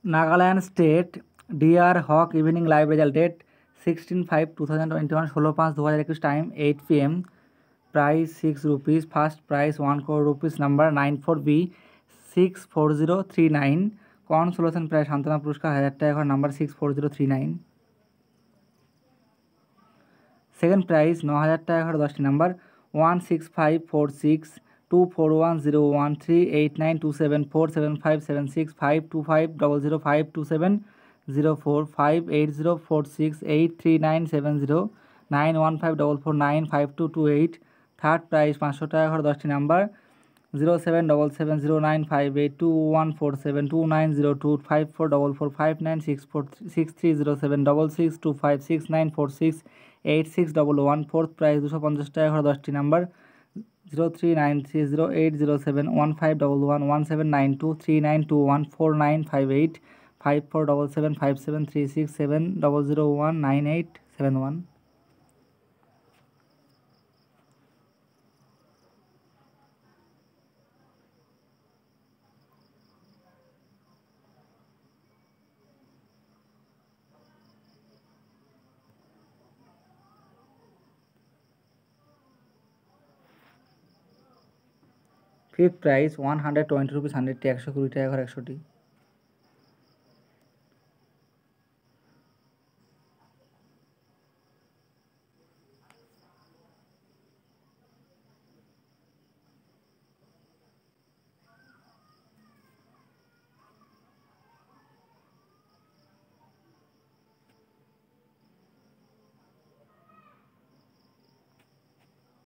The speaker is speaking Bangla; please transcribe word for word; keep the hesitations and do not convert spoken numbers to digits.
Nagaland state dear hawk evening live result date sixteen five two thousand twenty one, ষোলো পাঁচ দু হাজার একুশ, time eight P M, price six rupees, first price one crore rupees, number nine four B six four zero three nine, consolation price সান্ত্বনা পুরস্কার হাজার টাকা করে, number six four zero three nine. Second prize ন হাজার টাকা করে দশটি number one six five four six two four one zero one three eight nine two seven four seven five seven six five two five double zero five two seven zero four five eight zero four six eight three nine seven zero nine one five double four nine five two two eight. Third prize পাঁচশো টাকা করে দশটি number zero seven double seven zero nine five eight two one four seven two nine zero two five four double four five nine six four six three zero seven double six two five six nine four six eight six double one. Fourth prize দুশো পঞ্চাশ টাকা করে দশটি number zero three nine three zero eight zero seven one five double one one seven nine two three nine two one four nine five eight five four double seven five seven three six seven double zero one nine eight seven one. Fifth prize one hundred twenty rupees, হান্ড্রেডটি একশো কুড়ি টাকা করে একশোটি।